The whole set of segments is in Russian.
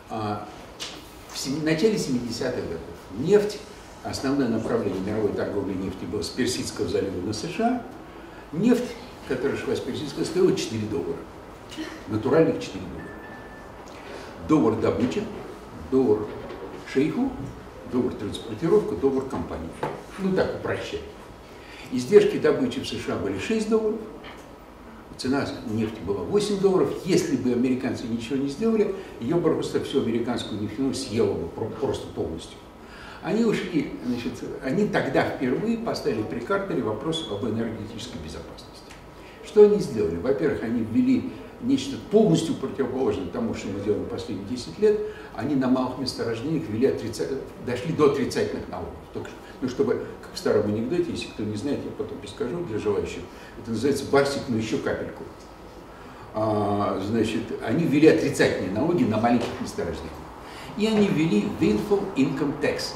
В начале 70-х годов нефть, основное направление мировой торговли нефти было с Персидского залива на США. Нефть, которая шла с Персидского, стоила $4. Натуральных $4. Доллар добычи, доллар шейху, доллар транспортировка, доллар компании. Ну так, упрощая. Издержки добычи в США были $6. Цена нефти была $8. Если бы американцы ничего не сделали, ее просто всю американскую нефтяную съела бы просто полностью. Они ушли, значит, они тогда впервые поставили при Картере вопрос об энергетической безопасности. Что они сделали? Во-первых, они ввели нечто полностью противоположное тому, что мы делаем последние 10 лет. Они на малых месторождениях дошли до отрицательных налогов. Ну, чтобы, как в старом анекдоте, если кто не знает, я потом расскажу для желающих, это называется «барсик, но еще капельку». Значит, они ввели отрицательные налоги на маленьких месторождениях. И они ввели windfall income tax.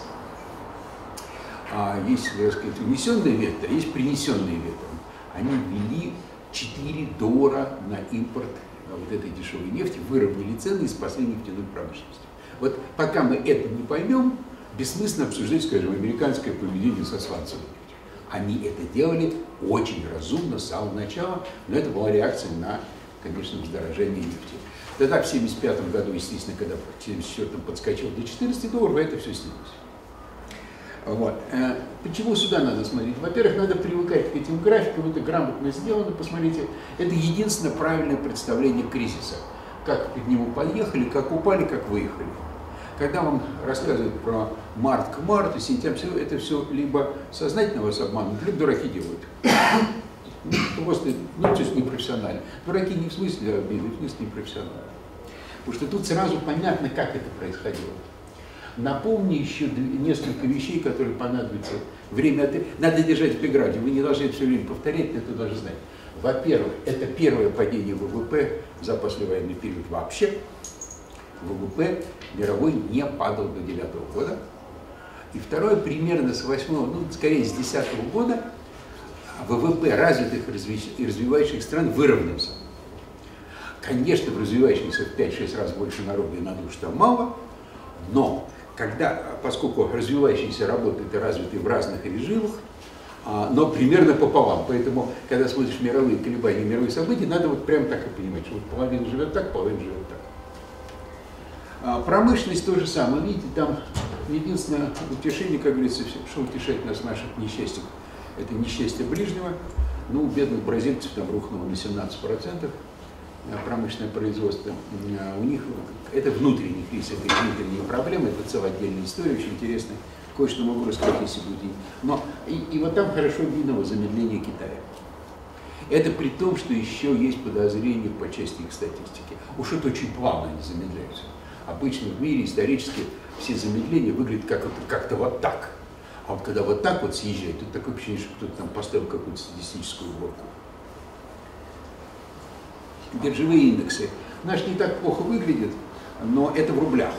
Есть, так сказать, унесенные ветры, есть принесенные ветром. Они ввели $4 на импорт вот этой дешевой нефти, выровняли цены и спасли нефтяную промышленность. Вот пока мы это не поймем, бессмысленно обсуждать, скажем, американское поведение со сланцевой нефтью. Они это делали очень разумно с самого начала, но это была реакция на, конечно, вздорожание нефти. Тогда в 1975 году, естественно, когда в 1974 подскочил до $14, это все снялось. Вот. Почему сюда надо смотреть? Во-первых, надо привыкать к этим графикам, это грамотно сделано, посмотрите, это единственное правильное представление кризиса. Как к нему подъехали, как упали, как выехали. Когда вам рассказывают про март к марту, сентябрь, это все либо сознательно вас обманывают, либо дураки делают. Просто, ну, то есть непрофессионально. Дураки не в смысле обиды, в смысле непрофессионально. Потому что тут сразу понятно, как это происходило. Напомни еще несколько вещей, которые понадобятся. Надо держать в биграде, вы не должны это все время повторять, но это должны знать. Во-первых, это первое падение ВВП за послевоенный период вообще. ВВП мировой не падал до 2009 года. И второе, примерно с 8-го, ну, скорее с 2010 года, ВВП развитых и развивающих стран выровнялся. Конечно, в развивающихся в 5-6 раз больше народу и на душу там мало, но поскольку развивающиеся работают и развиты в разных режимах, но примерно пополам. Поэтому, когда смотришь мировые колебания, мировые события, надо вот прямо так и понимать, что вот половина живет так, половина живет так. Промышленность то же самое. Видите, там единственное утешение, как говорится, что утешает нас в наших несчастьях, это несчастье ближнего. Ну, у бедных бразильцев там рухнуло на 17%. Промышленное производство, у них это внутренний кризис, это внутренние проблемы, это целая отдельная история, очень интересная, кое-что могу рассказать, если будет. Но и вот там хорошо видно замедление Китая. Это при том, что еще есть подозрения по части их статистики. Уж это очень плавно они замедляются. Обычно в мире исторически все замедления выглядят как-то вот так. А вот когда вот так вот съезжает, тут такое впечатление, что кто-то там поставил какую-то статистическую уборку. Биржевые индексы. Наш не так плохо выглядит, но это в рублях.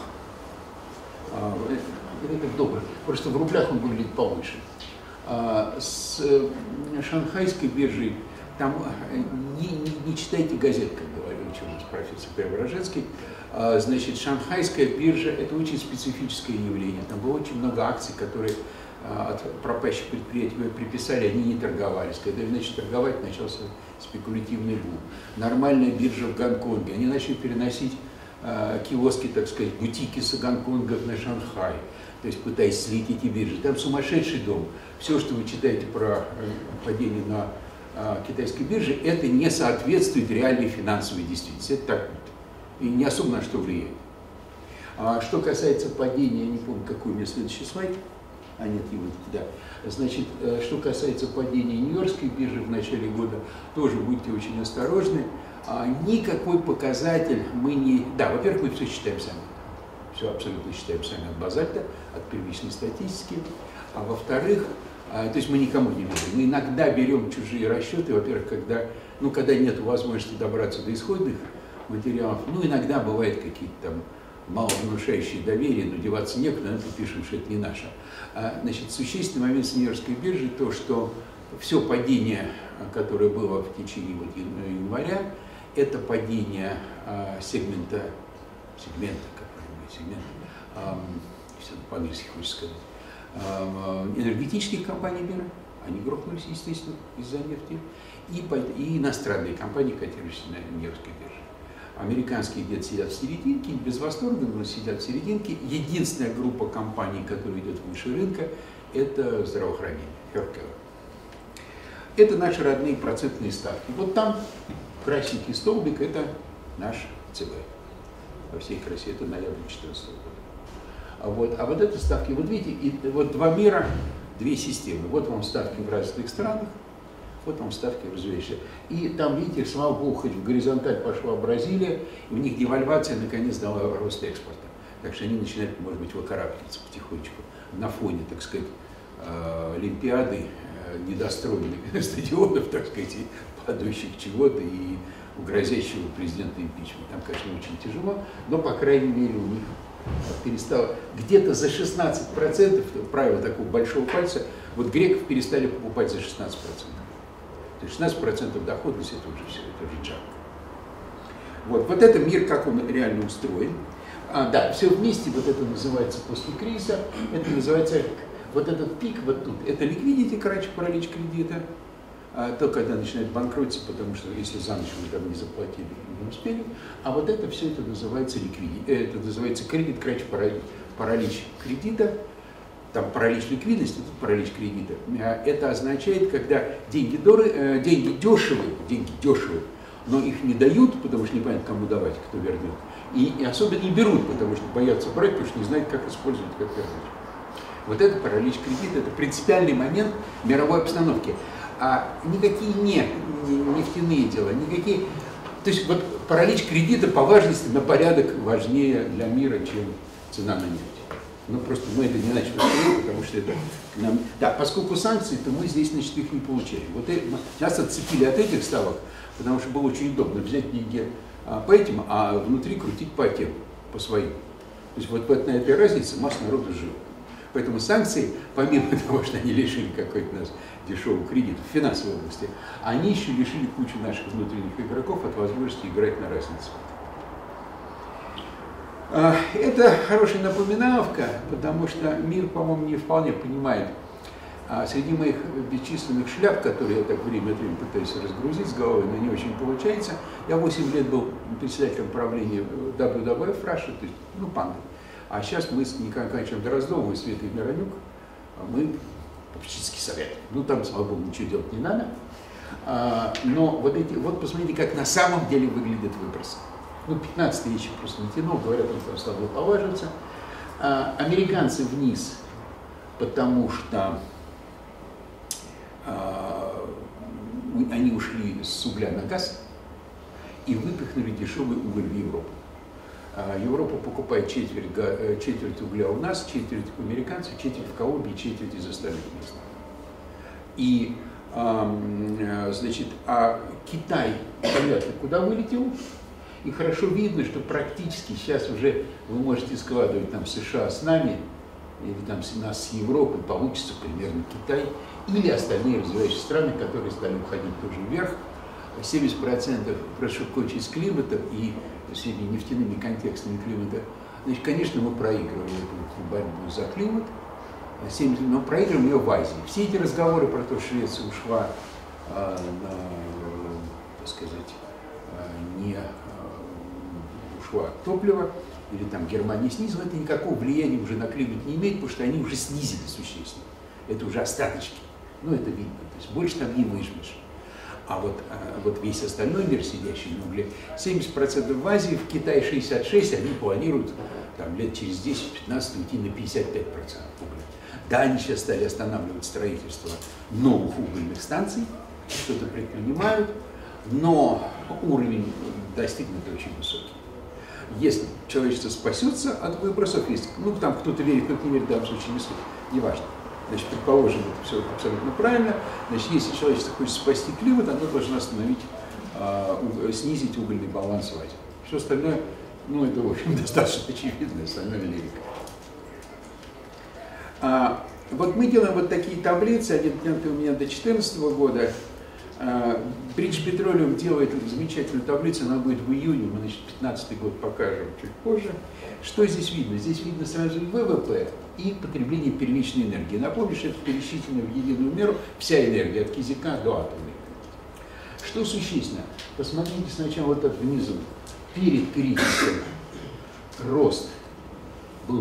Это в долларах. Просто в рублях он выглядит получше. С шанхайской биржей, там не читайте газет, как говорил у нас профессор Преображенский. Значит, шанхайская биржа – это очень специфическое явление. Там было очень много акций, которые от пропащих предприятий приписали, они не торговались. Когда их начали торговать, начался спекулятивный бум. Нормальная биржа в Гонконге. Они начали переносить киоски, так сказать, бутики с Гонконга на Шанхай, то есть пытаясь слить эти биржи. Там сумасшедший дом. Все, что вы читаете про падение на китайской бирже, это не соответствует реальной финансовой действительности. Это так и не особо на что влияет. Что касается падения, я не помню, какой у меня следующий слайд. Нет, его да. Значит, что касается падения Нью-Йоркской биржи в начале года, тоже будьте очень осторожны. Никакой показатель мы не... Да, во-первых, мы все считаем сами. Все абсолютно считаем сами от базальта, от первичной статистики. А во-вторых, то есть мы никому не верим. Мы иногда берем чужие расчеты, во-первых, когда нет возможности добраться до исходных материалов, ну, иногда бывают какие-то там маловнушающие доверие, но деваться некуда, но это пишем, что это не наше. Значит, существенный момент с Нью-Йоркской биржей то, что все падение, которое было в течение января, это падение сегмента, как сегмент, все по-английски хочется сказать, энергетических компаний мира, они грохнулись, естественно, из-за нефти, и иностранные компании, котирующиеся на нью-йоркской бирже. Американские где-то сидят в серединке, без восторга, но сидят в серединке. Единственная группа компаний, которая идет выше рынка, это здравоохранение, healthcare. Это наши родные процентные ставки. Вот там красненький столбик, это наш ЦБ. Во всей красе, это ноябрь 2014 года. А вот это ставки, вот видите, вот два мира, две системы. Вот вам ставки в развитых странах, вот вам ставки развивающиеся. И там, видите, слава богу, хоть в горизонталь пошла Бразилия, и у них девальвация наконец дала рост экспорта. Так что они начинают, может быть, выкарабкиваться потихонечку на фоне, так сказать, Олимпиады, недостроенных стадионов, так сказать, и падающих чего-то, и грозящего президента импичмента. Там, конечно, очень тяжело, но, по крайней мере, у них перестало где-то за 16%, правило такого большого пальца, вот греков перестали покупать за 16%. То есть 16% доходность, это уже все, это уже джанк. Вот это мир, как он реально устроен. Да, все вместе, вот это называется после кризиса, это называется, вот этот пик вот тут, это ликвидити, короче, паралич кредита, то, когда начинает банкротиться, потому что если за ночь вы там не заплатили, не успели, а вот это все это называется это называется кредит, короче, паралич кредита, там паралич ликвидности, тут паралич кредита. Это означает, когда деньги дешевые, но их не дают, потому что не понятно, кому давать, кто вернет. И особенно не берут, потому что боятся брать, потому что не знают, как использовать, как вернуть. Вот это паралич кредита, это принципиальный момент мировой обстановки. А никакие нефтяные дела, никакие... То есть вот паралич кредита по важности на порядок важнее для мира, чем цена на нефть. Ну, просто мы это не начали сказать, потому что это нам... Да, поскольку санкции, то мы здесь, значит, их не получаем. Вот нас отцепили от этих ставок, потому что было очень удобно взять деньги по этим, а внутри крутить по тем, по своим. То есть вот на этой разнице масса народу жила. Поэтому санкции, помимо того, что они лишили какой-то нас дешевого кредита в финансовой области, они еще лишили кучу наших внутренних игроков от возможности играть на разнице. Это хорошая напоминаловка, потому что мир, по-моему, не вполне понимает. Среди моих бесчисленных шляп, которые я так время от времени пытаюсь разгрузить с головы, но не очень получается, я 8 лет был председателем правления WWF Russia, то есть, Панда. А сейчас мы с Николаем Николаевичем Дроздовым и Светой Миронюк, мы попечительский совет. Там, слава богу, ничего делать не надо. Но вот посмотрите, как на самом деле выглядят выбросы. 15 я еще просто не тянул, говорят, он там стал поваживаться. Американцы вниз, потому что они ушли с угля на газ и выпихнули дешевый уголь в Европу. Европа покупает четверть угля у нас, четверть у американцев, четверть в Колумбии, четверть из остальных мест. И, значит, Китай, понятно, куда вылетел. И хорошо видно, что практически сейчас уже вы можете складывать там США с нами, или там нас с Европой, получится примерно Китай, или остальные развивающиеся страны, которые стали уходить тоже вверх. 70% кончились климатом и всеми нефтяными контекстами климата. Значит, конечно, мы проигрываем эту борьбу за климат, но проигрываем ее в Азии. Все эти разговоры про то, что Швеция ушла так сказать, не ушла от топлива, или там Германия снизила, это никакого влияния уже на климат не имеет, потому что они уже снизили существенно. Это уже остаточки. Это видно. То есть больше там не выжмешь. А вот весь остальной мир, сидящий на угле, 70% в Азии, в Китае 66%, они планируют там, лет через 10-15 уйти на 55% угля. Да, они сейчас стали останавливать строительство новых угольных станций, что-то предпринимают, но уровень достигнут очень высокий. Если человечество спасется от выбросов, если, там кто-то верит, кто-то не верит, в данном случае не суть, неважно. Значит, предположим, это все абсолютно правильно. Значит, если человечество хочет спасти климат, оно должно снизить угольный баланс в Азии. Все остальное, это, в общем, достаточно очевидно, остальное лирика. Вот мы делаем вот такие таблицы, они у меня до 2014 года. British Petroleum делает замечательную таблицу, она будет в июне, мы, значит, 15-й год покажем чуть позже. Что здесь видно? Здесь видно сразу и ВВП, и потребление первичной энергии. Напомню, что это пересчитано в единую меру вся энергия, от кизика до атомной. Что существенно? Посмотрите сначала вот так внизу. Перед кризисом рост был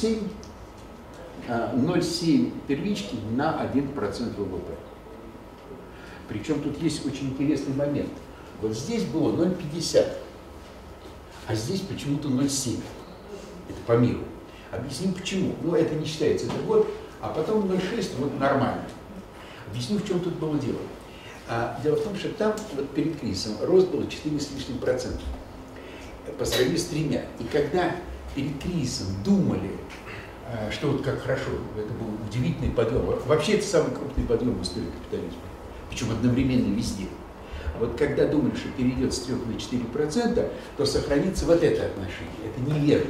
0,7 первички на 1% ВВП. Причем тут есть очень интересный момент. Вот здесь было 0,50, а здесь почему-то 0,7. Это по миру. Объясню почему. Ну, это не считается, это год, а потом 0,6, вот нормально. Объясню, в чем тут было дело. Дело в том, что там вот перед кризисом рост был 4 с лишним процента по сравнению с 3. И когда перед кризисом думали, что вот как хорошо, это был удивительный подъем. Вообще это самый крупный подъем в истории капитализма. Причем одновременно везде. Вот когда думали, что перейдет с 3 на 4%, то сохранится вот это отношение. Это неверно.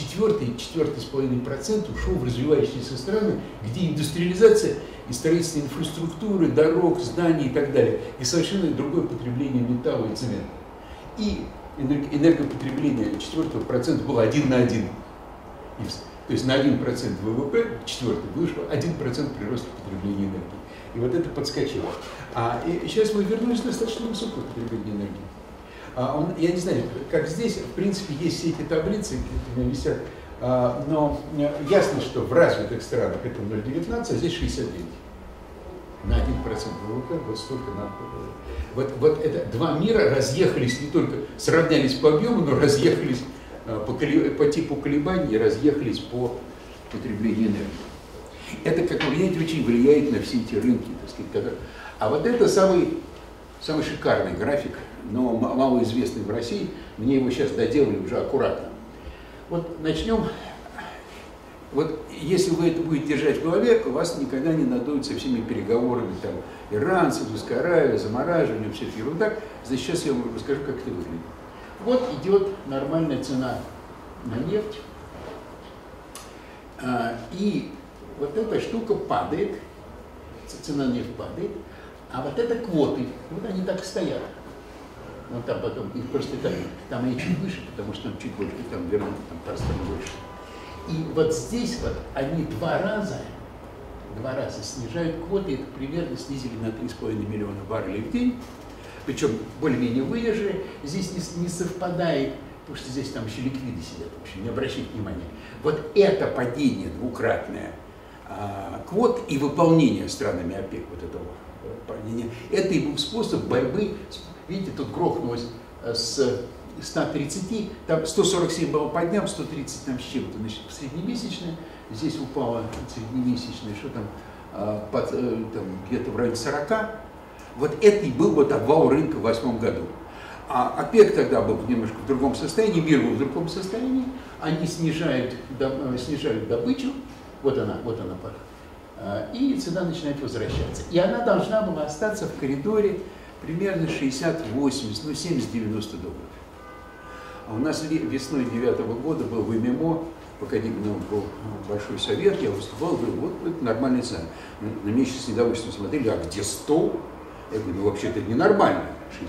4,5% ушел в развивающиеся страны, где индустриализация и строительство инфраструктуры, дорог, зданий и так далее. И совершенно другое потребление металла и цемента. И энергопотребление 4% было 1 на 1. То есть на 1% ВВП, 4 вышло 1% прироста потребления энергии. И вот это подскочило. И сейчас мы вернулись на достаточно высокое потребление энергии. Я не знаю, как здесь, в принципе, есть все эти таблицы, которые висят, но ясно, что в развитых странах это 0,19, а здесь 69. На 1% ВВП вот столько надо. Вот это два мира разъехались не только, сравнялись по объему, но разъехались по типу колебаний и разъехались по потреблению энергии. Это, как вы видите, очень влияет на все эти рынки, так сказать, которые... А вот это самый шикарный график, но малоизвестный в России. Мне его сейчас доделали уже аккуратно. Вот начнем. Вот если вы это будете держать в голове, у вас никогда не надуют со всеми переговорами, там, Иран, Саудовская Аравия, замораживание, все это ерунда. Значит, сейчас я вам расскажу, как это выглядит. Вот идет нормальная цена на нефть. И вот эта штука падает, цена нефти падает, а вот это квоты, вот они так и стоят. Ну, там потом, их просто там они чуть выше, потому что там чуть больше, там верно, там пространство больше. И вот здесь вот они два раза снижают квоты, это примерно снизили на 3,5 миллиона баррелей в день, причем более-менее выдержали. Здесь не совпадает, потому что здесь там еще ликвиды сидят, в общем, не обращайте внимания. Вот это падение двукратное квот и выполнение странами ОПЕК вот этого падения, это и был способ борьбы. Видите, тут грохнулось с 130, там 147 было по дням, 130 там с чем-то, значит, среднемесячное, здесь упало среднемесячное, что там, где-то в районе 40. Вот это и был вот обвал рынка в 2008 году. А ОПЕК тогда был немножко в другом состоянии, мир был в другом состоянии, они снижают добычу, вот она, и цена начинает возвращаться. И она должна была остаться в коридоре примерно 60-80, ну 70-90 долларов. А у нас весной 2009 года был в ММО, пока был большой совет, я выступал, говорю, вот это нормальная цена. На меня сейчас с недовольством смотрели, а где 100? Я говорю, ну вообще-то это ненормально,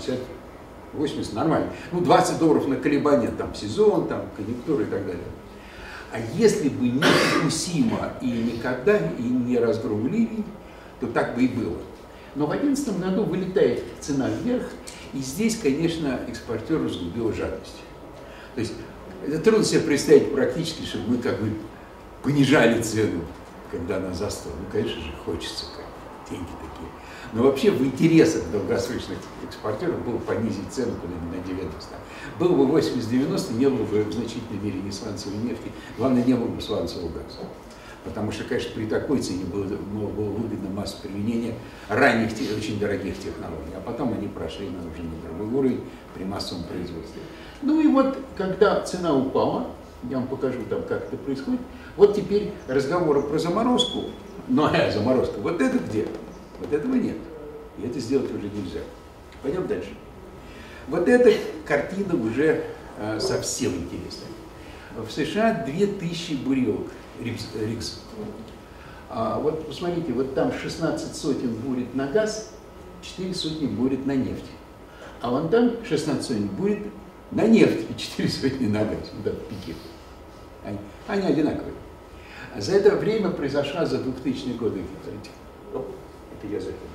60-80 нормально. Ну 20 долларов на колебания, там сезон, там конъюнктура и так далее. А если бы не Фукусима и никогда, и не разгром Ливии, то так бы и было. Но в 2011 году вылетает цена вверх, и здесь, конечно, экспортер разгубил жадность. То есть это трудно себе представить практически, чтобы мы как бы понижали цену, когда она за 100. Ну, конечно же, хочется, деньги такие. Но вообще в интересах долгосрочных экспортеров было понизить цену куда-нибудь на 90. Было бы 80-90, не было бы в значительной мере ни сланцевой нефти, главное, не было бы сланцевого газа. Потому что, конечно, при такой цене было выгодно массу применения ранних, очень дорогих технологий. А потом они прошли уже на другой уровень при массовом производстве. Ну и вот, когда цена упала, я вам покажу там, как это происходит, вот теперь разговоры про заморозку, заморозка, вот это где? Вот этого нет. И это сделать уже нельзя. Пойдем дальше. Вот эта картина уже совсем интересная. В США 2000 бурилок РИКС. Вот посмотрите, вот там 16 сотен бурит на газ, 4 сотни бурит на нефть. А вон там 16 сотен бурит на нефть и 4 сотни на газ. Вот этот пики. Они одинаковые. За это время произошла за 2000-е годы, это я закину.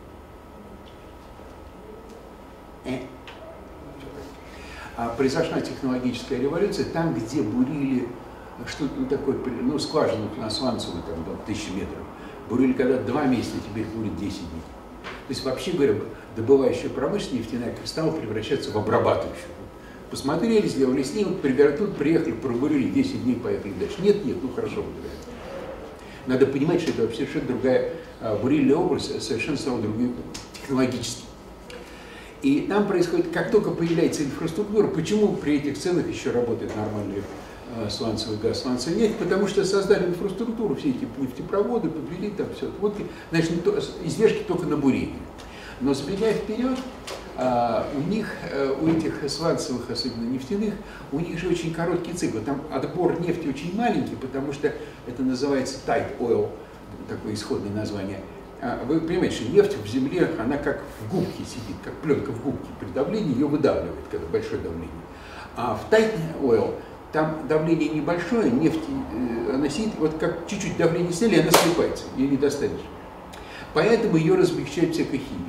Произошла технологическая революция там, где бурили что-то такое, ну, скважину сланцевую, там, до 1000 метров. Бурили когда 2 месяца, теперь бурит 10 дней. То есть, вообще говоря, добывающая промышленность нефтяная стала превращаться в обрабатывающую. Посмотрели, сделали снимок, тут приехали, пробурили, 10 дней, поехали дальше. Нет, ну хорошо, выбирают. Надо понимать, что это вообще совершенно другая бурильная область, совершенно стала другой технологически. И там происходит, как только появляется инфраструктура, почему при этих ценах еще работает нормальный сланцевый газ, сланцевая нефть? Потому что создали инфраструктуру, все эти нефтепроводы, подвели там все. Вот, значит, издержки только на бурение. Но забегая вперед, у них, у этих сланцевых, особенно нефтяных, у них же очень короткий цикл. Там отбор нефти очень маленький, потому что это называется tight oil, такое исходное название. Вы понимаете, что нефть в земле, она как в губке сидит, как пленка в губке. При давлении ее выдавливает, когда большое давление. А в tight oil там давление небольшое, нефть, она сидит, вот как чуть-чуть давление сняли, она слипается, ее не достанешь. Поэтому ее размягчают всякой химией.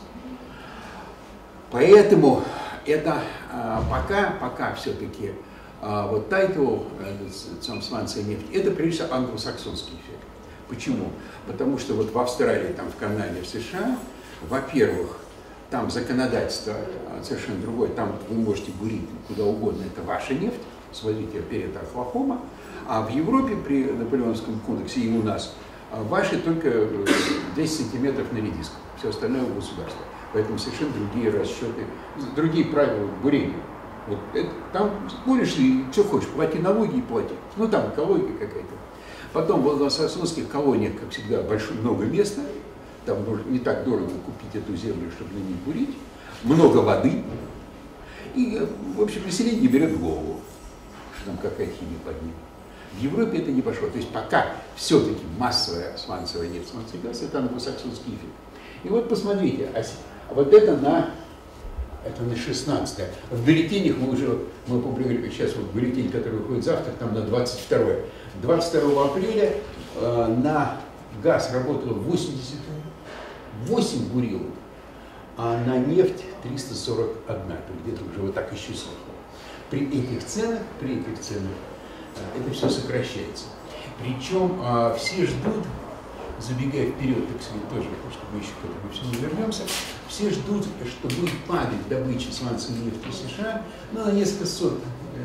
Поэтому это пока все-таки вот tight oil, сланцевая нефть, это прежде всего англосаксонский эффект. Почему? Потому что вот в Австралии, там, в Канаде, в США, во-первых, там законодательство совершенно другое, там вы можете бурить куда угодно, это ваша нефть, свозите перед Оклахома, а в Европе при Наполеоновском кодексе и у нас ваши только 10 сантиметров на редиск, все остальное у государства. Поэтому совершенно другие расчеты, другие правила бурения. Вот это, там буришь и что хочешь, плати налоги и плати. Ну там экология какая-то. Потом в англосаксонских колониях, как всегда, много места, там не так дорого купить эту землю, чтобы на ней бурить, много воды, и, в общем, население не берет в голову, что там какая химия под ним. В Европе это не пошло. То есть пока все-таки массовая сланцевая нефть, сланцевый газ, это англосаксонский эффект. И вот посмотрите, вот это на 16-е. В бюллетенях мы опубликовали, сейчас вот бюллетень, который выходит завтра, там на 22-е. 22 апреля на газ работало 88 бурилов, а на нефть 341, то где-то уже вот так еще сверху. При этих ценах это все сокращается. Причем все ждут, забегая вперед, так сказать, тоже, чтобы мы еще к этому всему вернемся, все ждут, что будет падать добыча сланцевой нефти в США, на несколько сотен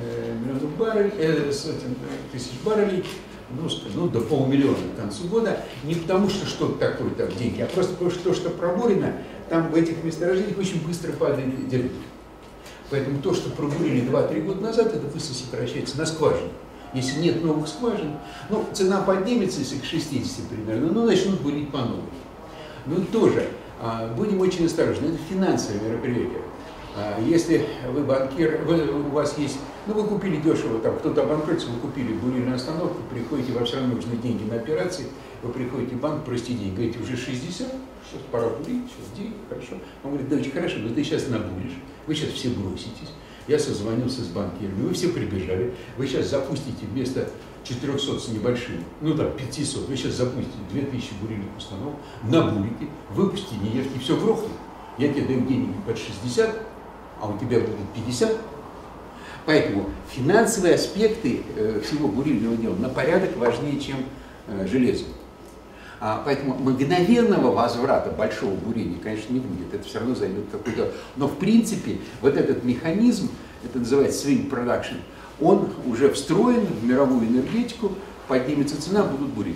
тысяч баррелей, ну, до 500 000 к концу года, не потому что что-то такое там деньги, а просто потому что то, что пробурено, там в этих месторождениях очень быстро падает деревья. Поэтому то, что пробурили 2-3 года назад, это быстро сокращается на скважину. Если нет новых скважин, ну, цена поднимется, если к 60 примерно, ну, начнут бурить по новой. Ну, тоже, будем очень осторожны, это финансовое мероприятие. Если вы банкир, у вас есть, ну, вы купили дешево, там, кто-то обанкротится, вы купили бурильную остановку, приходите, вам все равно нужны деньги на операции, вы приходите в банк, простите деньги, говорите, уже 60, сейчас пора бурить, сейчас деньги, хорошо. Он говорит, да, очень хорошо, но ты сейчас набуришь, вы сейчас все броситесь. Я созвонился с банкирами, вы все прибежали, вы сейчас запустите вместо 400 с небольшим, ну там 500, вы сейчас запустите 2000 бурильных установок, набурите, выпустите нефть, и все грохнет. Я тебе даю деньги под 60, а у тебя будет 50. Поэтому финансовые аспекты всего бурильного дела на порядок важнее, чем железо. Поэтому мгновенного возврата большого бурения, конечно, не будет. Это все равно займет какой-то... Но в принципе вот этот механизм, это называется swing production, он уже встроен в мировую энергетику, поднимется цена, будут бурить.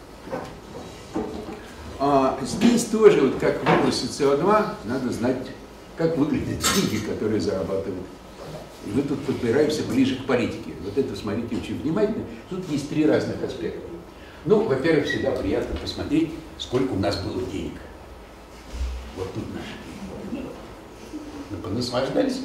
Здесь тоже, вот как в области СО2, надо знать, как выглядят деньги, которые зарабатывают. И мы тут подбираемся ближе к политике. Вот это смотрите очень внимательно. Тут есть 3 разных аспекта. Ну, во-первых, всегда приятно посмотреть, сколько у нас было денег. Вот тут наши деньги. Мы понаслаждались.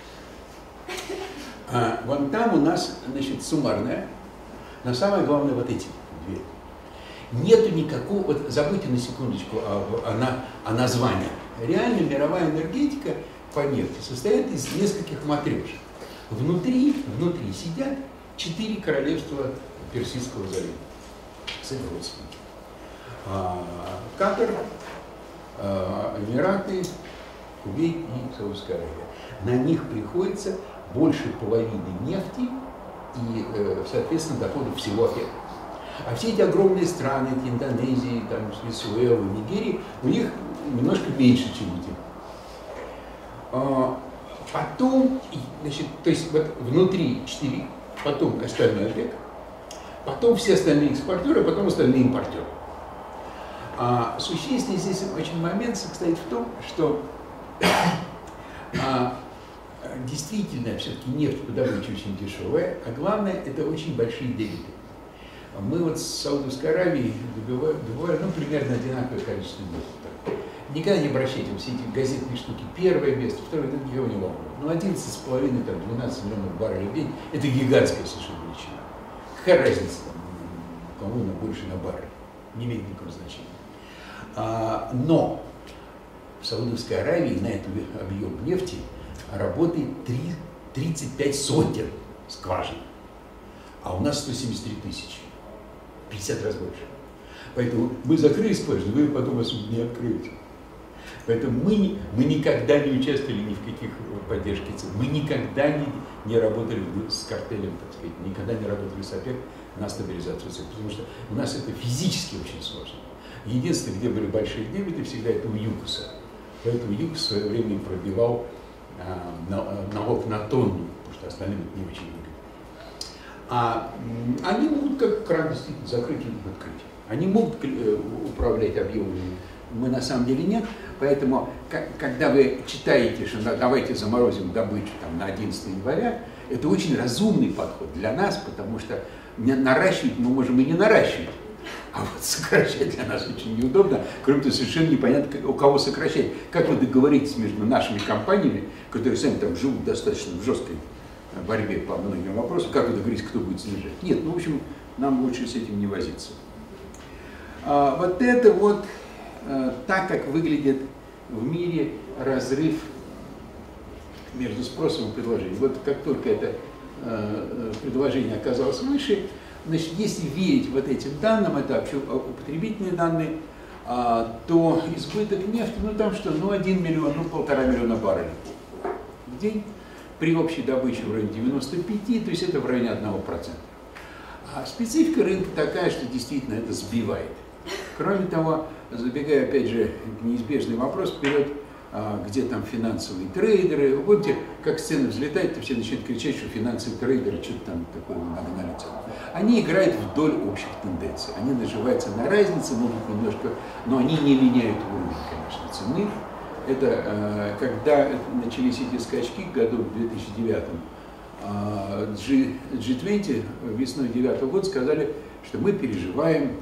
Вон там у нас, значит, суммарная. Но самое главное, вот эти 2. Нету никакого, вот забудьте на секундочку о названиях. Реально мировая энергетика по нефти состоит из нескольких матрешек. Внутри сидят 4 королевства Персидского залива с их родственниками. Катар, Эмираты, Кувейт и Саудовская Аравия. На них приходится больше половины нефти и, соответственно, доходов всего ОПЕК. А все эти огромные страны, эти Индонезии, там, Венесуэла, Нигерии, у них немножко меньше, чем эти. Потом, значит, то есть вот внутри 4, потом остальной ОПЕК, потом все остальные экспортеры, а потом остальные импортеры. Существенный здесь очень момент состоит в том, что действительно все-таки нефть по добыче очень дешевая, а главное, это очень большие дебиты. Мы вот с Саудовской Аравией добываем примерно одинаковое количество нефти. Никогда не обращайте все эти газетные штуки. Первое место, второе, это никого не волнует. 11,5, там, 12 миллионов баррелей в день – это гигантская совершенно величина. Какая разница, кому она больше на баррель? Не имеет никакого значения. Но в Саудовской Аравии на этот объем нефти работает 35 сотен скважин, а у нас 173 тысячи, 50 раз больше. Поэтому мы закрыли скважину, вы потом особо не откроете. Поэтому мы никогда не участвовали ни в каких поддержке цен, мы никогда не работали с картелем, так сказать, никогда не работали с ОПЕК на стабилизацию цен, потому что у нас это физически очень сложно. Единственное, где были большие дебиты, всегда это у ЮКОСа. Поэтому ЮКОС в свое время пробивал налог на тонну, потому что остальным это не очень выгодно. Они могут как кран действительно закрыть или открыть. Они могут управлять объемами, мы на самом деле нет. Поэтому, когда вы читаете, что давайте заморозим добычу там, на 11 января, это очень разумный подход для нас, потому что наращивать мы можем и не наращивать. А вот сокращать для нас очень неудобно. Кроме того, совершенно непонятно, у кого сокращать. Как вы договоритесь между нашими компаниями, которые сами там живут достаточно в жесткой борьбе по многим вопросам, как вы договоритесь, кто будет снижать? Нет, ну, в общем, нам лучше с этим не возиться. Вот это вот так, как выглядит в мире разрыв между спросом и предложением. Вот как только это предложение оказалось выше, значит, если верить вот этим данным, это общепотребительные данные, то избыток нефти, ну там что, 1 миллион, 1,5 миллиона баррелей в день, при общей добыче в районе 95, то есть это в районе 1%. А специфика рынка такая, что действительно это сбивает. Кроме того, забегая опять же к неизбежный вопрос вперед, где там финансовые трейдеры. Вы помните, как цены взлетают, то все начинают кричать, что финансовые трейдеры что-то там такое нагнали цену. Они играют вдоль общих тенденций. Они наживаются на разнице, могут немножко, но они не меняют уровень, конечно, цены. Это когда начались эти скачки году в 2009, G20 весной 2009 года сказали, что мы переживаем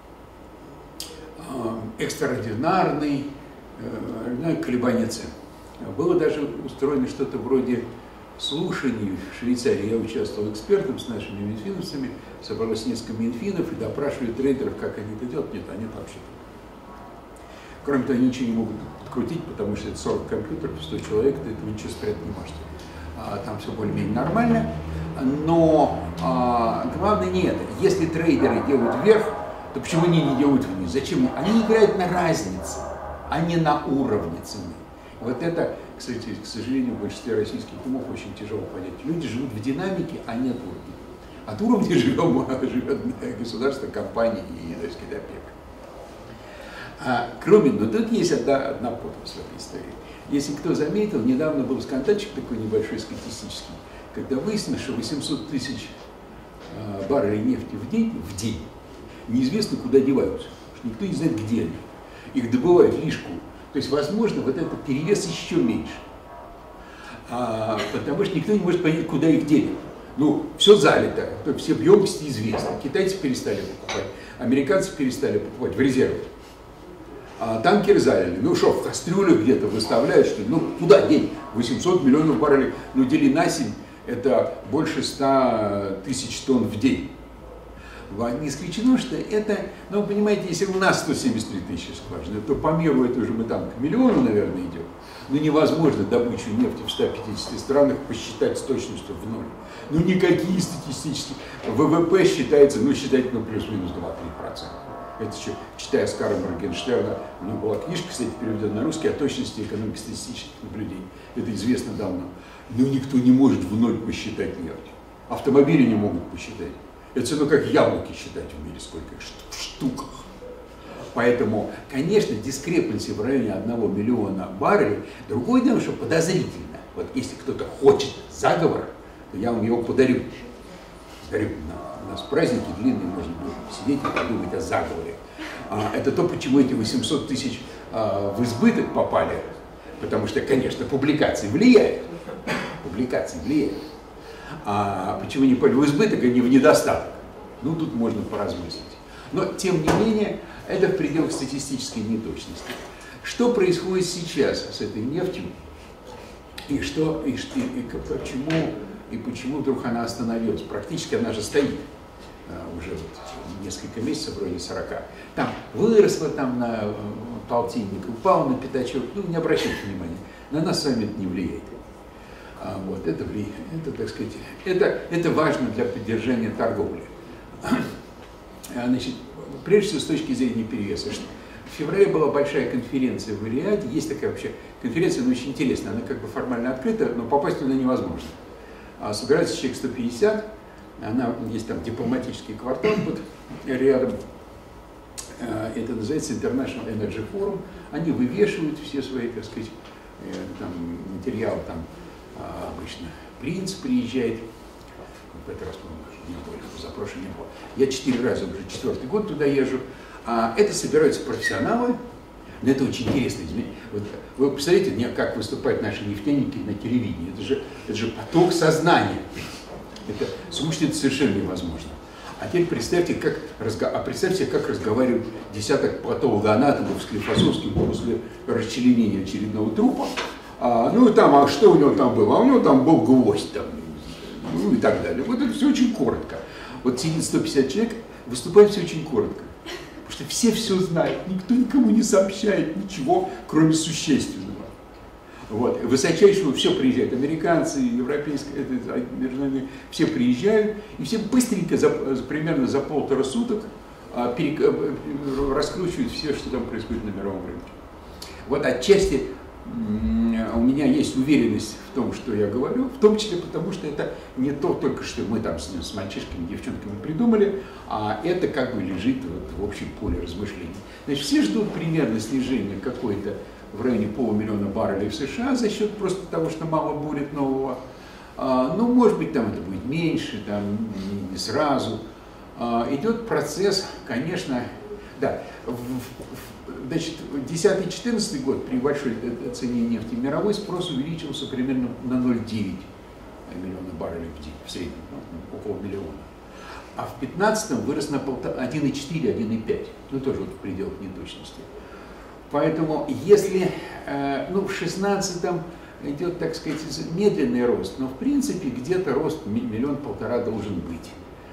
экстраординарные колебания цен. Было даже устроено что-то вроде слушаний в Швейцарии. Я участвовал экспертом с нашими минфиновцами, собралось несколько минфинов и допрашивали трейдеров, как они это делают. Нет, они там что-то. Кроме того, они ничего не могут подкрутить, потому что это 40 компьютеров, 100 человек, ты этого ничего спрятать не можете. Там все более-менее нормально. Но главное не это. Если трейдеры делают вверх, то почему они не делают вниз? Зачем? Они играют на разнице, а не на уровне цены. Вот это, кстати, к сожалению, в большинстве российских умов очень тяжело понять. Люди живут в динамике, а не от уровня. От уровня живет государство, компании и, так сказать, ОПЕК. Кроме, но тут есть одна подпись в этой истории. Если кто заметил, недавно был скандальчик такой небольшой статистический, когда выяснилось, что 800 тысяч баррелей нефти в день неизвестно куда деваются, что никто не знает, где они. Их добывают лишку. То есть, возможно, вот этот перевес еще меньше. Потому что никто не может понять, куда их дели. Ну, все залито, все емкости известны. Китайцы перестали покупать, американцы перестали покупать в резервах. Танкеры залили. Ну что, в кастрюлю где-то выставляют, что ну куда день? 800 миллионов баррелей, ну дели на 7, это больше 100 тысяч тонн в день. Не исключено, что это, ну, вы понимаете, если у нас 173 тысячи скважин, то по миру это уже мы там к миллиону, наверное, идем. Но невозможно добычу нефти в 150 странах посчитать с точностью в ноль. Ну, никакие статистические. ВВП считается, ну, считать, ну, плюс-минус 2-3%. Это еще, читая Оскара Моргенштерна, у него была книжка, кстати, переведена на русский, о точности экономико-статистических наблюдений. Это известно давно. Но никто не может в ноль посчитать нефть. Автомобили не могут посчитать. Это все равно как яблоки считать в мире, сколько их в штуках. Поэтому, конечно, дискрепанси в районе 1 миллиона баррелей. Другое дело, что подозрительно. Вот если кто-то хочет заговора, то я вам его подарю. У нас праздники длинные, можно будет сидеть и подумать о заговоре. Это то, почему эти 800 тысяч в избыток попали. Потому что, конечно, публикации влияют. Публикации влияют. Почему не в избыток, а не в недостаток? Ну, тут можно поразмыслить. Но, тем не менее, это в пределах статистической неточности. Что происходит сейчас с этой нефтью? Почему вдруг она остановилась? Практически она же стоит уже вот несколько месяцев, вроде 40. Там выросла там на полтинник, упала на пятачок. Ну, не обращайте внимания. На нас с вами это не влияет. Вот, это влияет, так сказать, это важно для поддержания торговли. Значит, прежде всего, с точки зрения перевеса. В феврале была большая конференция в Риаде. Есть такая вообще конференция, но очень интересная. Она как бы формально открыта, но попасть туда невозможно. Собирается человек 150. Есть там дипломатический квартал под Риадом. Это называется International Energy Forum. Они вывешивают все свои, так сказать, там, материалы. Там обычно принц приезжает. В этот раз, по-моему, не было, позапрошлый не было. Я 4 раза, уже 4-й год туда езжу. Это собираются профессионалы. Но это очень интересно. Вот вы представляете, как выступают наши нефтяники на телевидении. Это же поток сознания. Это слушать это совершенно невозможно. А теперь представьте, как разговаривают десяток патологоанатомов с Склифосовским после расчленения очередного трупа. Ну там, а что у него там было? А у него там был гвоздь там, ну и так далее. Вот это все очень коротко. Вот сидит 150 человек, выступает все очень коротко. Потому что все знают, никто никому не сообщает ничего, кроме существенного. Вот. Высочайшего все приезжают, американцы, европейские, международные, все приезжают, и все быстренько, примерно за 1,5 суток раскручивают все, что там происходит на мировом рынке. Вот отчасти у меня есть уверенность в том, что я говорю, в том числе потому, что это не то только, что мы там с мальчишками, девчонками придумали, а это как бы лежит вот в общем поле размышлений. Значит, все ждут примерно снижения какой-то в районе 500 000 баррелей в США за счет просто того, что мало будет нового. Ну, может быть, там это будет меньше, там не сразу. Идет процесс, конечно, да. Значит, 2010-2014 год при большой цене нефти мировой спрос увеличился примерно на 0,9 миллиона баррелей в день, в среднем, около миллиона. А в 2015 вырос на 1,4-1,5, ну тоже вот в пределах неточности. Поэтому если, ну, в 2016 идет, так сказать, медленный рост, но в принципе где-то рост 1,5 миллиона должен быть.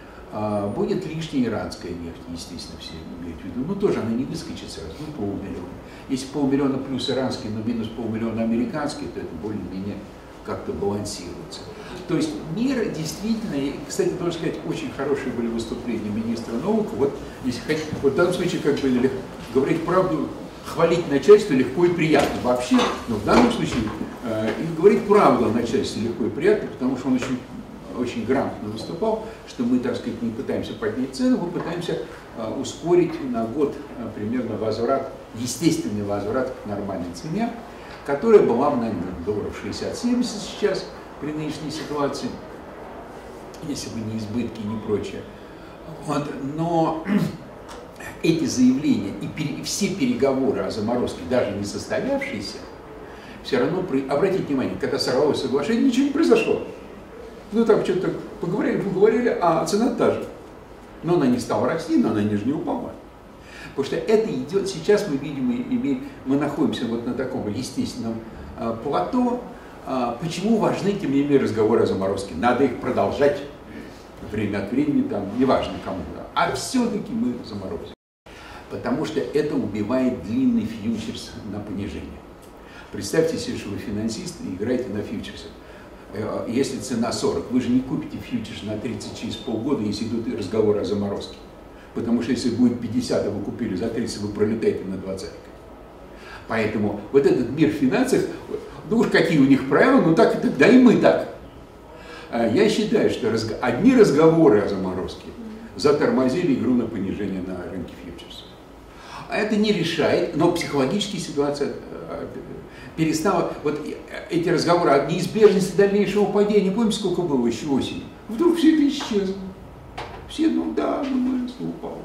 Будет лишняя иранская нефть, естественно, все имеют в виду. Ну, тоже она не выскочит сразу, ну, 500 000. Если 500 000 плюс иранский, но минус 500 000 американский, то это более-менее как-то балансируется. То есть мир действительно, и, кстати, должен сказать, очень хорошие были выступления министра науки. Вот, если хотите, вот в данном случае, как бы, говорить правду, хвалить начальство легко и приятно вообще, но в данном случае говорить правду о начальстве легко и приятно, потому что он очень грамотно выступал, что мы, так сказать, не пытаемся поднять цену, мы пытаемся ускорить на год примерно возврат, естественный возврат к нормальной цене, которая была, наверное, долларов 60-70 сейчас при нынешней ситуации, если бы не избытки и не прочее. Вот. Но эти заявления и все переговоры о заморозке, даже не состоявшиеся, все равно, обратите внимание, когда сорвалось соглашение, ничего не произошло. Ну там что-то поговорили, а цена та же. Но она не стала расти, но она ниже не упала. Потому что это идет, сейчас мы видим, мы находимся вот на таком естественном плато. Почему важны, тем не менее, разговоры о заморозке? Надо их продолжать. время от времени, там, неважно кому, да, а все-таки мы заморозим. Потому что это убивает длинный фьючерс на понижение. Представьте себе, что вы финансист и играете на фьючерсе. Если цена 40, вы же не купите фьючерс на 30 через полгода, если идут разговоры о заморозке. Потому что если будет 50, а вы купили за 30, вы пролетаете на 20. Поэтому вот этот мир в финансах, ну уж какие у них правила, ну так и так, да и мы так. Я считаю, что одни разговоры о заморозке затормозили игру на понижение на рынке фьючерсов. А это не решает, но психологически ситуация перестала, вот эти разговоры о неизбежности дальнейшего падения, помните, сколько было еще осенью? Вдруг все это исчезло. Все, ну да, ну упало.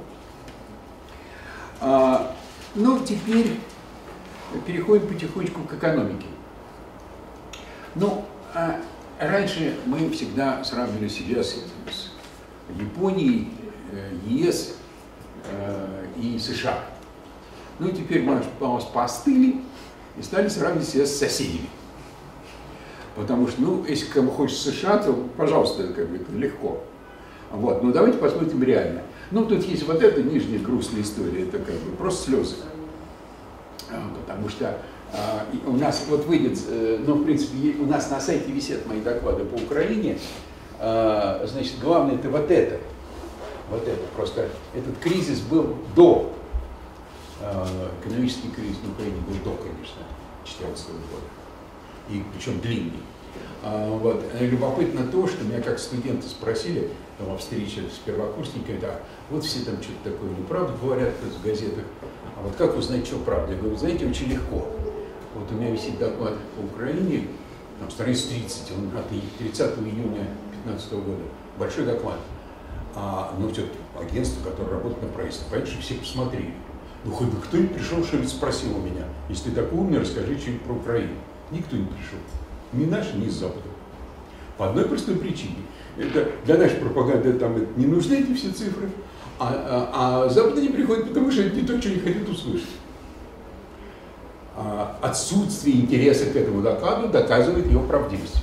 Ну, теперь переходим потихонечку к экономике. Ну, раньше мы всегда сравнивали себя с Японией, ЕС и США. Ну, теперь мы поостыли и стали сравнивать себя с соседями. Потому что, ну, если кому хочется США, то, пожалуйста, как бы, это легко. Вот, ну, давайте посмотрим реально. Ну, тут есть вот эта нижняя грустная история, это как бы просто слезы. Потому что у нас вот выйдет, ну, в принципе, у нас на сайте висят мои доклады по Украине. Значит, главное это вот это. Вот это. Просто этот кризис был до. Экономический кризис на Украине был до, конечно, 2014 года. И причем длинный. Вот. Любопытно то, что меня как студенты спросили там, о встрече с первокурсниками, да, вот все там что-то такое неправду говорят в газетах, а вот как узнать, что правда? Я говорю, знаете, очень легко. Вот у меня висит доклад по Украине, там страниц 30, он от 30 июня 2015 года, большой доклад. Ну, все агентство, которое работает на правительстве, понятно, что все посмотрели. Ну, хоть бы кто-нибудь пришел, что-нибудь спросил у меня, если ты такой умный, расскажи что-нибудь про Украину. Никто не пришел. Ни наши, ни из Запада. По одной простой причине. Это для нашей пропаганды там не нужны эти все цифры, а Запада не приходят, потому что это не то, что они хотят услышать. Отсутствие интереса к этому докладу доказывает его правдивость.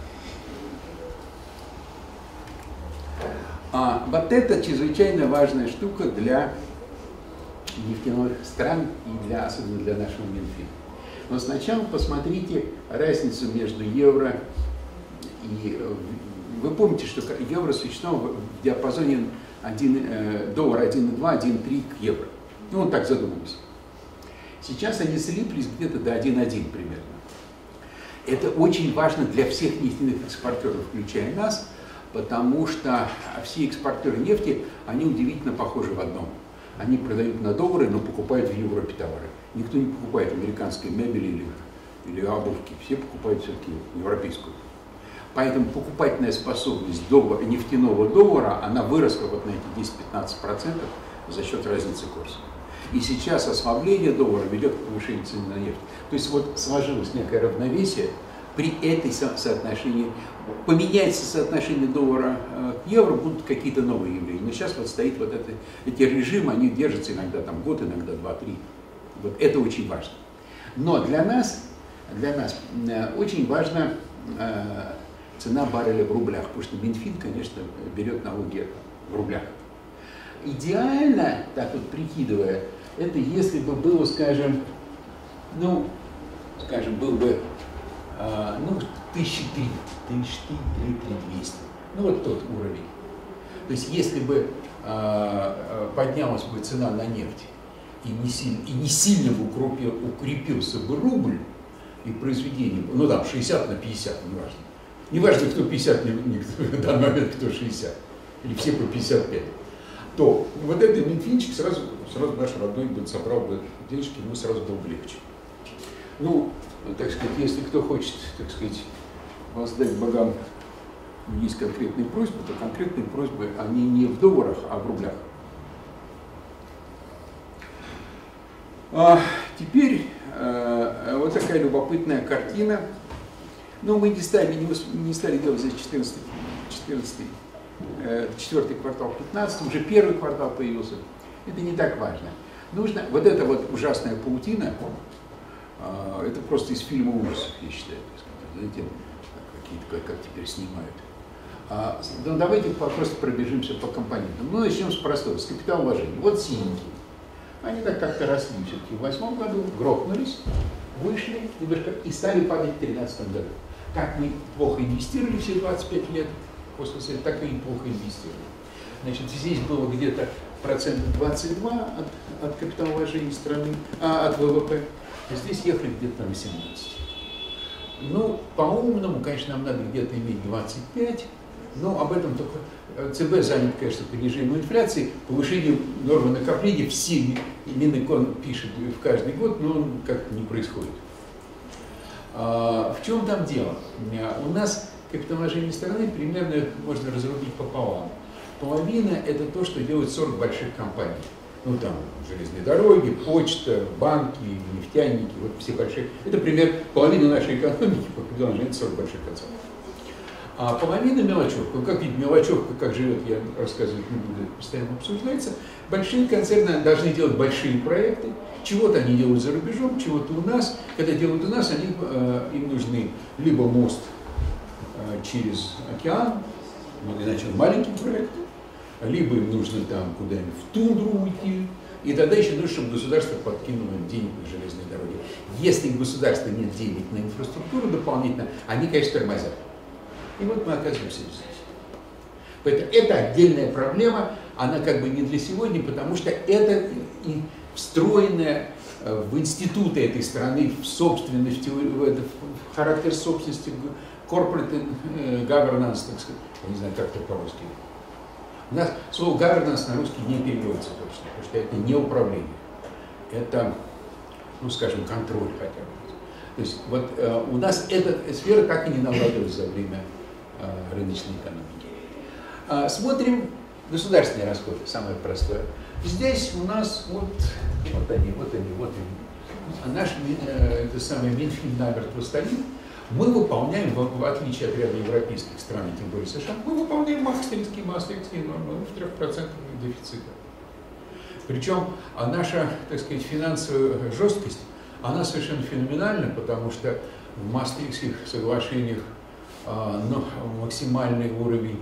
Вот это чрезвычайно важная штука для нефтяных стран и особенно для нашего Минфина. Но сначала посмотрите разницу между евро и... Вы помните, что евро существовал в диапазоне доллар 1,2, 1,3 к евро. Ну, он так задумался. Сейчас они слиплись где-то до 1,1 примерно. Это очень важно для всех нефтяных экспортеров, включая нас, потому что все экспортеры нефти, они удивительно похожи в одном. Они продают на доллары, но покупают в Европе товары. Никто не покупает американской мебели или обувки, все покупают все-таки европейскую. Поэтому покупательная способность нефтяного доллара, она выросла вот на эти 10-15% за счет разницы курса. И сейчас ослабление доллара ведет к повышению цены на нефть. То есть вот сложилось некое равновесие при этой соотношении. Поменяется соотношение доллара к евро, будут какие-то новые явления. Но сейчас вот стоит вот эти режимы, они держатся иногда там год, иногда 2-3. Вот это очень важно. Но для нас очень важна цена барреля в рублях, потому что Минфин, конечно, берет налоги в рублях. Идеально, так вот прикидывая, это если бы было, скажем, был бы 1003, 3200. Ну вот тот уровень. То есть если бы поднялась бы цена на нефть и не сильно бы укрепился бы рубль и произведение, ну да, 60 на 50, неважно. Неважно, кто 50 в данный момент, кто 60, или все по 55, то вот этот Минфинчик сразу наш родной бы собрал бы денежки, ему сразу было бы легче. Ну, так сказать, если кто хочет, так сказать, воздать богам, есть конкретные просьбы, то конкретные просьбы, они не в долларах, а в рублях. Теперь вот такая любопытная картина. Но мы не стали делать здесь 4-й квартал 15, уже первый квартал появился. Это не так важно. Нужно, вот эта вот ужасная паутина, это просто из фильма ужасов, я считаю. Знаете, какие-то, как теперь снимают. Ну, давайте просто пробежимся по компонентам. Ну, начнем с простого, с капиталовложения. Вот синенькие. Они так как-то росли все-таки в 2008 году, грохнулись, вышли и стали падать в 2013 году. Как мы плохо инвестировали все 25 лет после этого, так и плохо инвестировали. Значит, здесь было где-то процентов 22 от капиталовложений страны, от ВВП, а здесь ехали где-то на 18. Ну, по-умному, конечно, нам надо где-то иметь 25, но об этом только ЦБ занят, конечно, понижением инфляции, повышением нормы накопления. Все Минэкон пишет в каждый год, но он как-то не происходит. В чем там дело? У нас капиталовложение страны примерно можно разрубить пополам. Половина – это то, что делают 40 больших компаний. Ну, там, железные дороги, почта, банки, нефтяники, вот все большие. Это пример половины нашей экономики, по капиталовложению, это 40 больших концернов. А половина мелочевка. Ну, как видите, мелочевка, как живет, я рассказывать не буду, постоянно обсуждается. Большие концерны должны делать большие проекты. Чего-то они делают за рубежом, чего-то у нас. Когда делают у нас, им нужны либо мост через океан, ну, иначе он маленький проект, либо им нужно там куда-нибудь в тундру уйти, и тогда еще нужно, чтобы государство подкинуло им денег на железные дороги. Если у государства нет денег на инфраструктуру дополнительно, они, конечно, тормозят. И вот мы оказываемся здесь. Поэтому это отдельная проблема, она как бы не для сегодня, потому что это встроенная в институты этой страны, в собственность, в характер собственности, corporate governance, так сказать. Я не знаю, как это по-русски. У нас слово governance на русский не переводится точно, потому что это не управление. Это, ну скажем, контроль хотя бы. То есть вот у нас эта сфера так и не наладилась за время рыночной экономики. Смотрим государственные расходы, самое простое. Здесь у нас вот они. Наш это самый Минфин намертво стоит. Мы выполняем, в отличие от ряда европейских стран, тем более США, мы выполняем мастерские нормы в 3% дефицита. Причем наша, так сказать, финансовая жесткость, она совершенно феноменальна, потому что в Маастрихтских соглашениях максимальный уровень,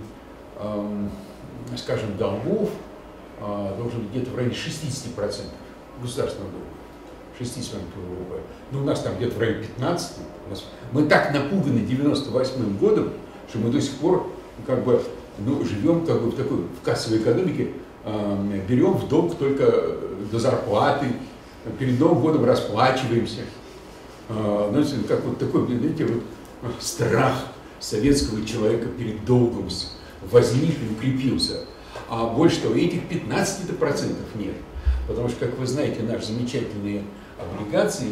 скажем, долгов должен быть где-то в районе 60% государственного долга. 60% ВВП. Ну, у нас там где-то в районе 15%. Мы так напуганы 98-м годом, что мы до сих пор как бы, живем как бы в кассовой экономике, берем в долг только до зарплаты, перед Новым годом расплачиваемся. Знаете, как вот такой, видите, вот страх советского человека перед долгом возник и укрепился. А больше того, этих 15% нет. Потому что, как вы знаете, наши замечательные облигации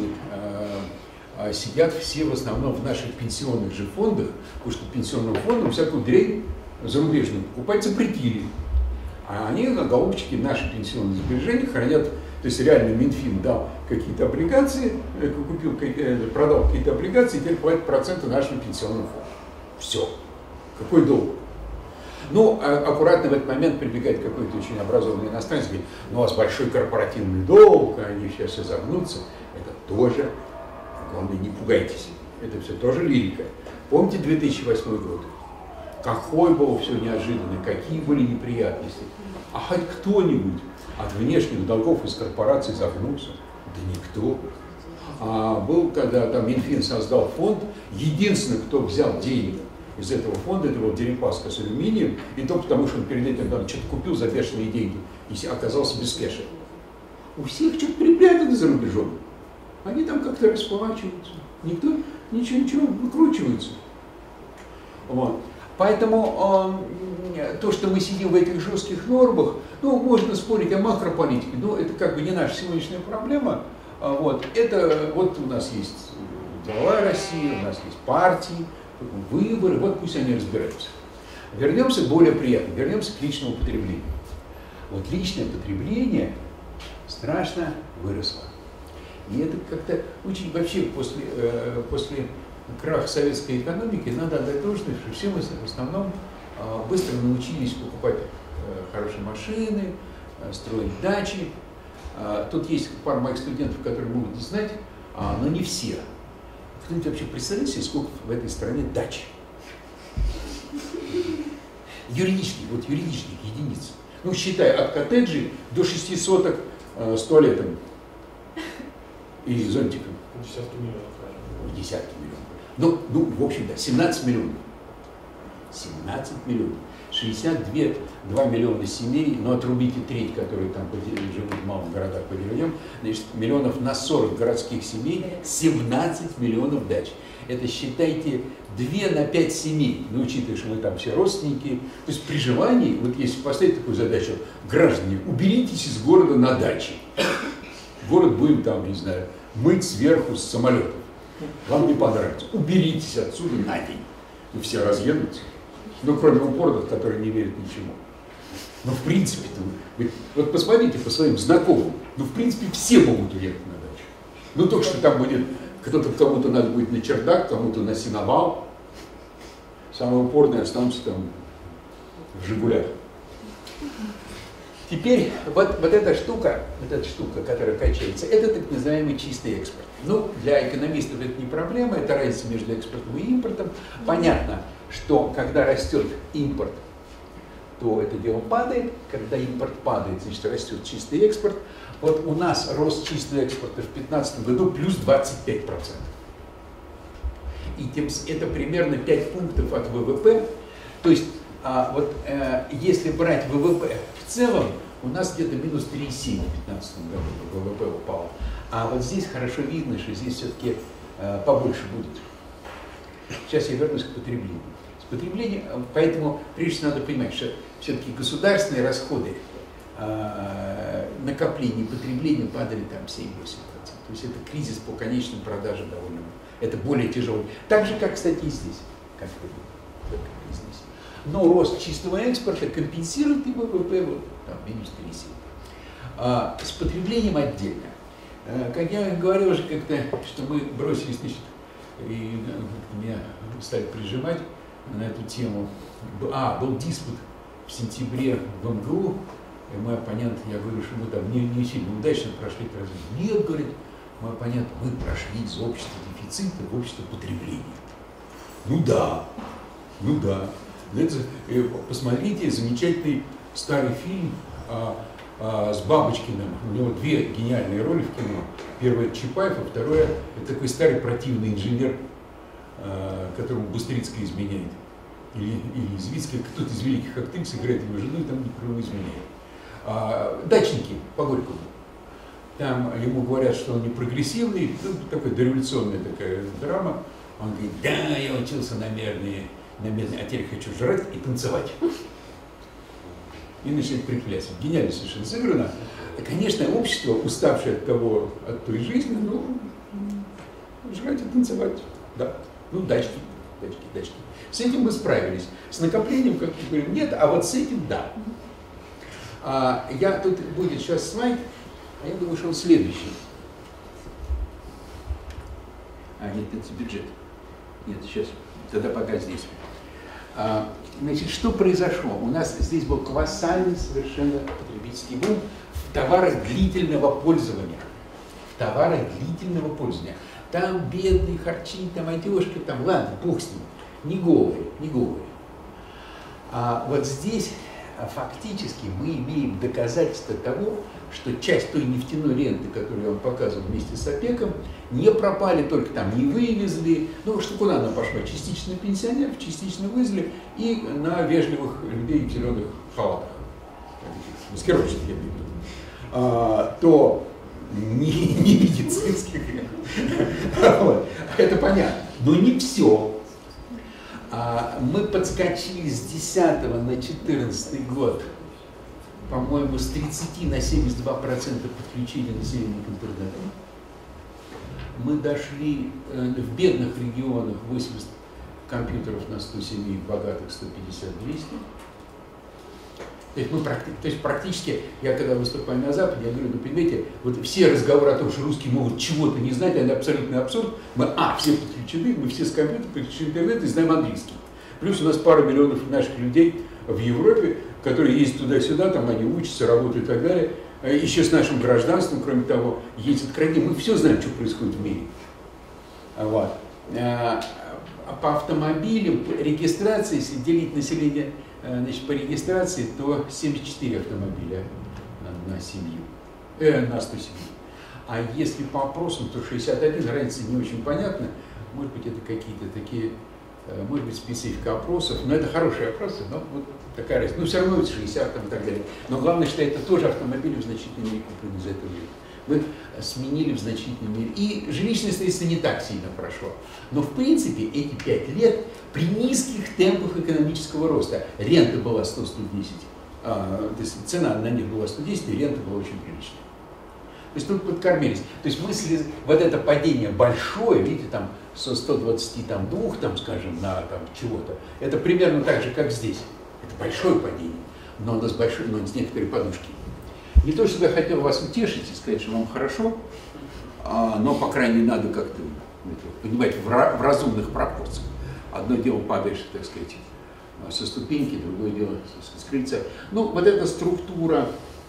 сидят все в основном в наших пенсионных же фондах, потому что пенсионным фондам всякую дрянь зарубежную покупать запретили. А они, голубчики, наши пенсионные сбережения хранят, то есть реально Минфин дал какие-то облигации, продал какие-то облигации, и теперь платит проценты нашему пенсионному фонду. Все. Какой долг? Ну, аккуратно в этот момент прибегает какой-то очень образованный иностранец, говорит, у вас большой корпоративный долг, они сейчас все загнутся. Это тоже, главное, не пугайтесь, это все тоже лирика. Помните 2008 год? Какое было все неожиданно, какие были неприятности. А хоть кто-нибудь от внешних долгов из корпораций загнулся? Да никто. А был, когда там Минфин создал фонд, единственный, кто взял деньги из этого фонда, это был Дерипаска с алюминием, и то потому, что он перед этим там что-то купил за бешеные деньги и оказался без кэша. У всех что-то припрятано за рубежом. Они там как-то расплачиваются. Никто ничего выкручивается. Вот. Поэтому то, что мы сидим в этих жестких нормах, ну, можно спорить о макрополитике, но это как бы не наша сегодняшняя проблема. Вот. Это вот у нас есть глава России, у нас есть партии, выборы, вот пусть они разбираются. Вернемся более приятно, вернемся к личному потреблению. Вот личное потребление страшно выросло. И это как-то очень вообще после краха советской экономики надо отдать должное, что все мы в основном быстро научились покупать хорошие машины, строить дачи. Тут есть пара моих студентов, которые могут знать, но не все. Кто-нибудь вообще представляет себе, сколько в этой стране дач? юридических единиц. Ну, считай, от коттеджей до 6 соток с туалетом и зонтиком. Десятки миллионов. Десятки миллионов. Ну, в общем, да, 17 миллионов. 17 миллионов. 2 миллиона семей, но отрубите треть, которые там живут в малых городах по деревням, значит, миллионов на 40 городских семей, 17 миллионов дач. Это, считайте, 2 на 5 семей, ну, учитывая, что мы там все родственники. То есть при желании, вот если поставить такую задачу, граждане, уберитесь из города на даче. Город будем там, не знаю, мыть сверху с самолетов. Вам не понравится. Уберитесь отсюда на день. И все разъедутся. Ну, кроме упорных, которые не верят ничему. Но в принципе, вот посмотрите по своим знакомым, ну, в принципе, все могут уехать на дачу. Ну, только что там будет, кому-то надо будет на чердак, кому-то на сеновал. Самые упорные останутся там в «Жигулях». Теперь вот эта штука, которая качается, это так называемый чистый экспорт. Ну, для экономистов это не проблема, это разница между экспортом и импортом. Понятно, что когда растет импорт, то это дело падает. Когда импорт падает, значит, растет чистый экспорт. Вот у нас рост чистого экспорта в 2015 году плюс 25%. И это примерно 5 пунктов от ВВП. То есть, если брать ВВП в целом, у нас где-то минус 3,7 в 2015 году ВВП упало. А вот здесь хорошо видно, что здесь все-таки побольше будет. Сейчас я вернусь к потреблению. С потреблением, поэтому прежде всего надо понимать, что все-таки государственные расходы накопления и потребления падали там 7-8%. То есть это кризис по конечным продажам довольно. Это более тяжелый. Так же, как, кстати, и здесь. Как и здесь. Но рост чистого экспорта компенсирует и ВВП, вот, там, минус 3,7. С потреблением отдельно. Как я говорил уже как-то, что мы бросились, значит, и меня стали прижимать на эту тему. Был диспут в сентябре в МГУ, и мой оппонент, я говорю, что мы там не сильно удачно прошли это развитие. Нет, говорит, мой оппонент, мы прошли из общества дефицита в общество потребления. Ну да. Посмотрите замечательный старый фильм с Бабочкиным. У него 2 гениальные роли в кино. Первое — это Чапаев, а второе — это такой старый противный инженер, которому Быстрицкая изменяет. Или Извицкая, кто-то из великих актрис играет его жену, и там никто изменяет. Дачники по Горькому. Там ему говорят, что он не прогрессивный, ну, такая дореволюционная такая драма. Он говорит, да, я учился на медной, а теперь хочу жрать и танцевать. И начинает приплясывать. Гениально совершенно сыграно. Конечно, общество, уставшее от той жизни, жрать и танцевать. Да. Ну, дачки. С этим мы справились. С накоплением, как мы говорим, нет, а вот с этим да. Тут будет сейчас слайд, а я думаю, что он следующий. Нет, это бюджет. Нет, сейчас, тогда пока здесь. Значит, что произошло? У нас здесь был колоссальный совершенно потребительский бум в товарах длительного пользования. Там бедные харчи, там одежки, там, ладно, бог с ним, не голые. А вот здесь фактически мы имеем доказательство того, что часть той нефтяной ренты, которую я вам показывал вместе с ОПЕКом, не пропали, только там не вывезли. Ну, что куда она пошла? Частично на пенсионеров, частично вывезли и на вежливых людей в зеленых халатах. Маскировщики, я имею в виду. То не медицинских. Это понятно. Но не все. Мы подскочили с 10 на 14 год, по-моему, с 30 на 72% подключения населения к интернету. Мы дошли в бедных регионах 80 компьютеров на 100 семей, в богатых 150-200. То есть практически, я когда выступаю на Западе, я говорю, понимаете, вот все разговоры о том, что русские могут чего-то не знать, это абсолютный абсурд. Мы, все подключены, мы все с компьютера подключены к интернету и знаем английский. Плюс у нас пара миллионов наших людей в Европе, которые ездят туда-сюда, там они учатся, работают и так далее. Еще с нашим гражданством, кроме того, ездят к родне. Мы все знаем, что происходит в мире. по автомобилям, регистрации, если делить население, значит, по регистрации, то 74 автомобиля на семью, на 100 семей. А если по опросам, то 61, разница не очень понятна. Может быть, это какие-то такие, может быть, специфика опросов, но это хорошие опросы, но вот такая разница. Но все равно это 60 там, и так далее. Но главное, что это тоже автомобили в значительной мере куплены за это время. Мы сменили в значительной мере. И жилищное строительство не так сильно прошло. Но в принципе эти 5 лет при низких темпах экономического роста, рента была 100-110, то есть цена на них была 110, и рента была очень приличная. То есть тут подкормились. То есть мысли, вот это падение большое, видите, там со 122, там, скажем, на там, чего-то, это примерно так же, как здесь. Это большое падение, но оно с некоторой подушки. Не то, чтобы я хотел вас утешить и сказать, что вам хорошо, но, по крайней мере, надо как-то понимать в разумных пропорциях. Одно дело падаешь, так сказать, со ступеньки, другое дело с крыльца. Ну, вот эта структура,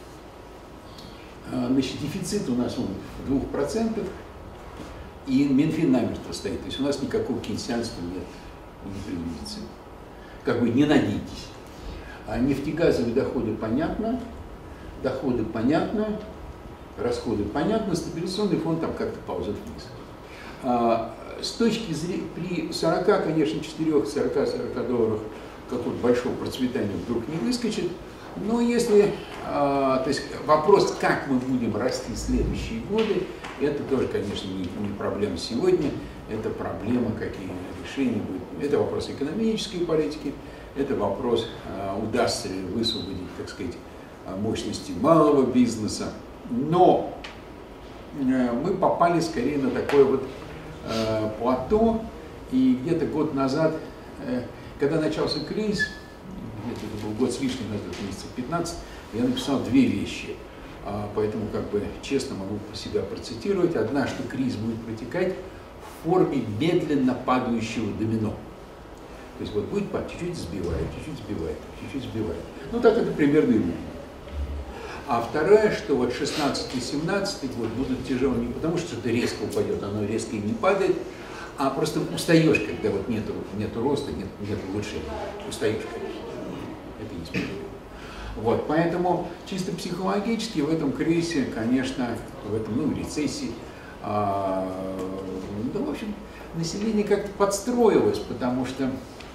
значит, дефицит у нас в 2%, и Минфин намертво стоит. То есть у нас никакого кейнсианства нет, не предвидится. Как бы не надейтесь. А нефтегазовые доходы понятно, расходы понятно, стабилизационный фонд там как-то ползет вниз. С точки зрения, при 40, конечно, 40 долларах какого-то большого процветания вдруг не выскочит, но если, то есть вопрос, как мы будем расти в следующие годы, это тоже, конечно, не проблема сегодня, это проблема, какие решения будут. Это вопрос экономической политики, это вопрос, удастся ли высвободить, так сказать, мощности малого бизнеса. Но мы попали скорее на такое вот плато, и где-то год назад, когда начался кризис, где-то это был год с лишним, назад, месяцев 15, я написал 2 вещи. Поэтому как бы честно могу себя процитировать. Одна, что кризис будет протекать в форме медленно падающего домино. То есть вот будет чуть-чуть сбивает, чуть-чуть сбивает, чуть-чуть сбивает. Ну так это примерно и будет. А вторая, что вот 16-17 год будут тяжелыми не потому, что это резко упадет, оно резко и не падает, а просто устаешь, когда вот нету роста, нету улучшения. Устаешь, конечно. Это не справедливо. Вот, поэтому чисто психологически в этом кризисе, конечно, в этом, рецессии, в общем, население как-то подстроилось, потому что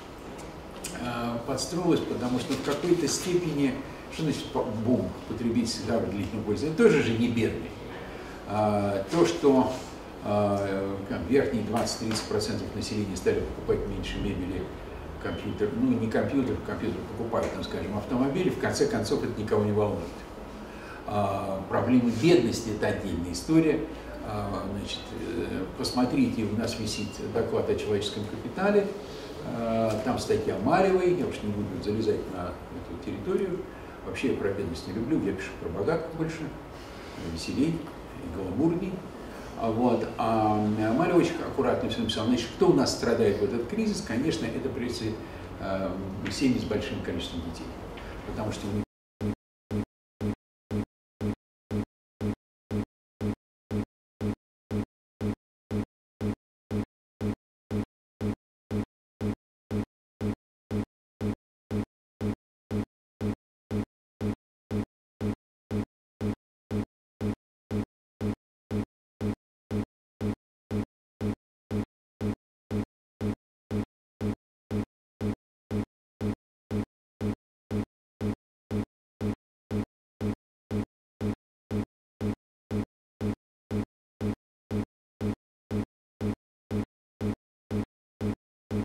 в какой-то степени, что значит бум потребительский товар длительного пользования, тоже же не бедный. То, что верхние 20-30% населения стали покупать меньше мебели, компьютер, не компьютер покупают, скажем, автомобили, в конце концов это никого не волнует. Проблемы бедности – это отдельная история. Значит, посмотрите, у нас висит доклад о человеческом капитале, там статья Марьевой, я уж не буду залезать на эту территорию. Вообще я про бедность не люблю, я пишу про богатых больше, веселей и гламурней. Вот. А Марья очень аккуратно все написала. Значит, кто у нас страдает в этот кризис? Конечно, это прежде всего семьи с большим количеством детей, потому что у них